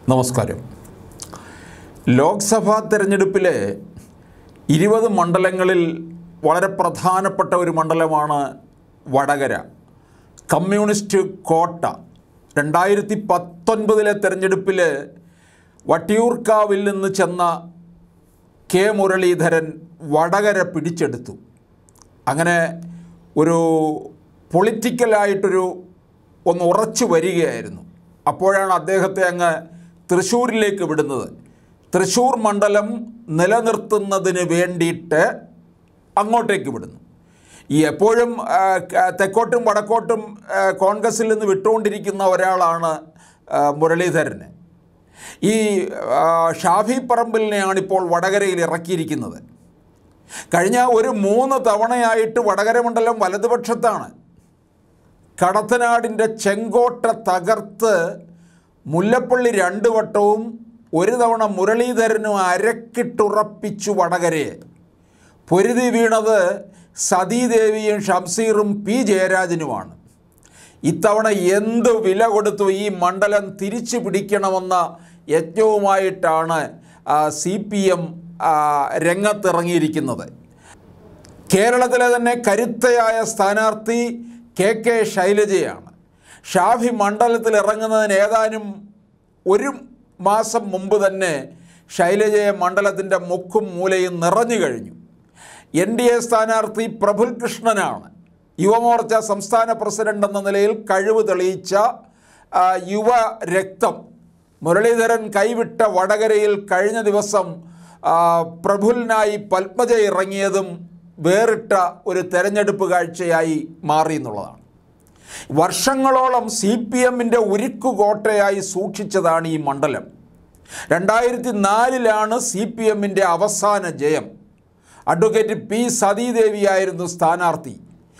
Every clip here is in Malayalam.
നമസ്കാരം. ലോക്സഭാ തെരഞ്ഞെടുപ്പിലെ 20 മണ്ഡലങ്ങളിൽ വളരെ പ്രധാനപ്പെട്ട ഒരു മണ്ഡലമാണ് വടകര. കമ്മ്യൂണിസ്റ്റ് കോട്ട. 2019 തെരഞ്ഞെടുപ്പിൽ വട്ടിയൂർക്കാവിൽ നിന്ന് ചെന്ന കെ മുരളീധരൻ വടകര പിടിച്ചെടുത്തു. അങ്ങനെ ഒരു പൊളിറ്റിക്കലായിട്ടൊരു ഒന്ന് ഉറച്ചു വരികയായിരുന്നു. അപ്പോഴാണ് അദ്ദേഹത്തെ അങ്ങ് തൃശ്ശൂരിലേക്ക് വിടുന്നത്. തൃശ്ശൂർ മണ്ഡലം നിലനിർത്തുന്നതിന് വേണ്ടിയിട്ട് അങ്ങോട്ടേക്ക് വിടുന്നു. ഈ എപ്പോഴും തെക്കോട്ടും വടക്കോട്ടും കോൺഗ്രസിൽ നിന്ന് വിട്ടുകൊണ്ടിരിക്കുന്ന ഒരാളാണ് മുരളീധരന്. ഈ ഷാഫി പറമ്പിലിനെയാണിപ്പോൾ വടകരയിൽ ഇറക്കിയിരിക്കുന്നത്. കഴിഞ്ഞ ഒരു 3 തവണയായിട്ട് വടകര മണ്ഡലം വലതുപക്ഷത്താണ്. കടത്തനാടിൻ്റെ ചെങ്കോട്ട തകർത്ത് മുല്ലപ്പള്ളി 2 വട്ടവും ഒരു തവണ മുരളീധരനും അരക്കിട്ടുറപ്പിച്ചു വടകരയെ. പൊരുതി വീണത് സതീദേവിയും ഷംസീറും പി ജയരാജനുമാണ്. ഇത്തവണ എന്ത് വില കൊടുത്തു ഈ മണ്ഡലം തിരിച്ചു പിടിക്കണമെന്ന യജ്ഞവുമായിട്ടാണ് CPM രംഗത്തിറങ്ങിയിരിക്കുന്നത്. കേരളത്തിലെ തന്നെ കരുത്തയായ സ്ഥാനാർത്ഥി KK ശൈലജയാണ്. ഷാഫി മണ്ഡലത്തിൽ ഇറങ്ങുന്നതിന് ഏതാനും 1 മാസം മുമ്പ് തന്നെ ശൈലജയെ മണ്ഡലത്തിൻ്റെ മുക്കും മൂലയും നിറഞ്ഞു കഴിഞ്ഞു. NDA സ്ഥാനാർത്ഥി പ്രഫുൽ കൃഷ്ണനാണ്. യുവമോർച്ച സംസ്ഥാന പ്രസിഡന്റ് എന്ന നിലയിൽ കഴിവ് തെളിയിച്ച യുവ രക്തം. മുരളീധരൻ കൈവിട്ട വടകരയിൽ കഴിഞ്ഞ ദിവസം പ്രഫുലിനായി പത്മജ ഇറങ്ങിയതും വേറിട്ട ഒരു തെരഞ്ഞെടുപ്പ് കാഴ്ചയായി മാറി എന്നുള്ളതാണ്. വർഷങ്ങളോളം CPMൻ്റെ ഉരുക്കുകോട്ടയായി സൂക്ഷിച്ചതാണ് ഈ മണ്ഡലം. 2004 CPMൻ്റെ അവസാന ജയം. അഡ്വക്കേറ്റ് P സതീദേവിയായിരുന്നു സ്ഥാനാർത്ഥി.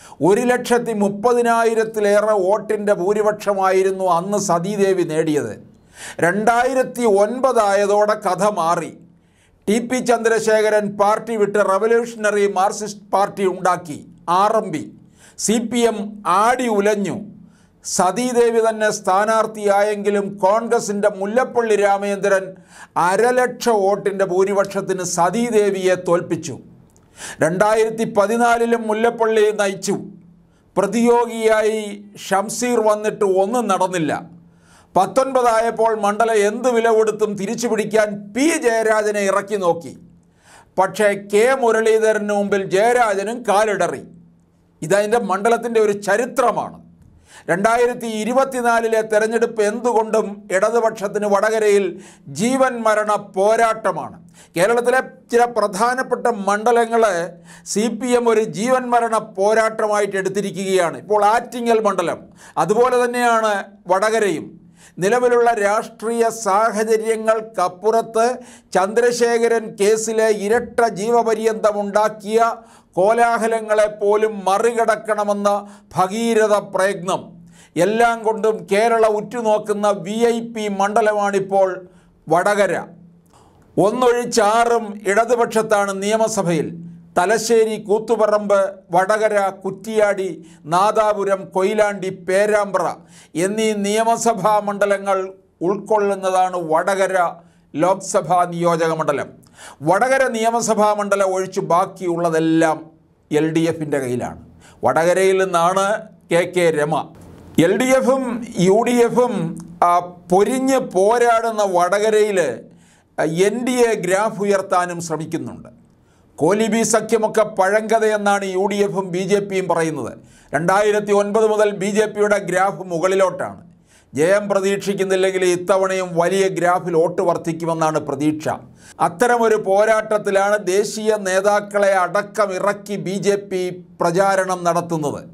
1,30,000 വോട്ടിൻ്റെ ഭൂരിപക്ഷമായിരുന്നു അന്ന് സതീദേവി നേടിയത്. 2009 ആയതോടെ കഥ മാറി. TP ചന്ദ്രശേഖരൻ പാർട്ടി വിട്ട് റവല്യൂഷണറി മാർക്സിസ്റ്റ് പാർട്ടി ഉണ്ടാക്കി, RMP. CPM ആടി ഉലഞ്ഞു. സതീദേവി തന്നെ സ്ഥാനാർത്ഥിയായെങ്കിലും കോൺഗ്രസിൻ്റെ മുല്ലപ്പള്ളി രാമചന്ദ്രൻ 1,00,000 വോട്ടിൻ്റെ ഭൂരിപക്ഷത്തിന് സതീദേവിയെ തോൽപ്പിച്ചു. 2014 മുല്ലപ്പള്ളി നയിച്ചു. പ്രതിയോഗിയായി ഷംസീർ വന്നിട്ട് ഒന്നും നടന്നില്ല. 19 ആയപ്പോൾ മണ്ഡലം എന്ത് വില കൊടുത്തും തിരിച്ചു പിടിക്കാൻ P ജയരാജനെ ഇറക്കി നോക്കി. പക്ഷേ K മുരളീധരന് മുമ്പിൽ ജയരാജനും കാലിടറി. ഇതതിൻ്റെ മണ്ഡലത്തിൻ്റെ ഒരു ചരിത്രമാണ്. 2024 തെരഞ്ഞെടുപ്പ് എന്തുകൊണ്ടും ഇടതുപക്ഷത്തിന് വടകരയിൽ ജീവൻ മരണ പോരാട്ടമാണ്. കേരളത്തിലെ ചില പ്രധാനപ്പെട്ട മണ്ഡലങ്ങളെ CPM ഒരു ജീവൻ മരണ പോരാട്ടമായിട്ട് എടുത്തിരിക്കുകയാണ്. ഇപ്പോൾ ആറ്റിങ്ങൽ മണ്ഡലം, അതുപോലെ തന്നെയാണ് വടകരയും. നിലവിലുള്ള രാഷ്ട്രീയ സാഹചര്യങ്ങൾക്കപ്പുറത്ത് ചന്ദ്രശേഖരൻ കേസിലെ ഇരട്ട ജീവപര്യന്തമുണ്ടാക്കിയ കോലാഹലങ്ങളെപ്പോലും മറികടക്കണമെന്ന ഭഗീരഥ പ്രയത്നം എല്ലാം കൊണ്ടും കേരള ഉറ്റുനോക്കുന്ന VIP മണ്ഡലമാണിപ്പോൾ വടകര. 1/6 ഇടതുപക്ഷത്താണ് നിയമസഭയിൽ. തലശ്ശേരി, കൂത്തുപറമ്പ്, വടകര, കുറ്റിയാടി, നാദാപുരം, കൊയിലാണ്ടി, പേരാമ്പ്ര എന്നീ നിയമസഭാ മണ്ഡലങ്ങൾ ഉൾക്കൊള്ളുന്നതാണ് വടകര ലോക്സഭാ നിയോജക മണ്ഡലം. വടകര നിയമസഭാ മണ്ഡലം ഒഴിച്ച് ബാക്കിയുള്ളതെല്ലാം LDFൻ്റെ കയ്യിലാണ്. വടകരയിൽ നിന്നാണ് KK രമ. LDFും UDFും പൊരിഞ്ഞ് പോരാടുന്ന വടകരയിൽ NDA ഗ്രാഫ് ഉയർത്താനും ശ്രമിക്കുന്നുണ്ട്. കോലിബി സഖ്യമൊക്കെ പഴങ്കഥയെന്നാണ് UDFും BJPയും പറയുന്നത്. 2009 മുതൽ BJPയുടെ ഗ്രാഫ് മുകളിലോട്ടാണ്. ജയം പ്രതീക്ഷിക്കുന്നില്ലെങ്കിൽ ഇത്തവണയും വലിയ ഗ്രാഫിൽ വോട്ട് വർദ്ധിക്കുമെന്നാണ് പ്രതീക്ഷ. അത്തരമൊരു പോരാട്ടത്തിലാണ് ദേശീയ നേതാക്കളെ അടക്കം ഇറക്കി BJP പ്രചാരണം നടത്തുന്നത്.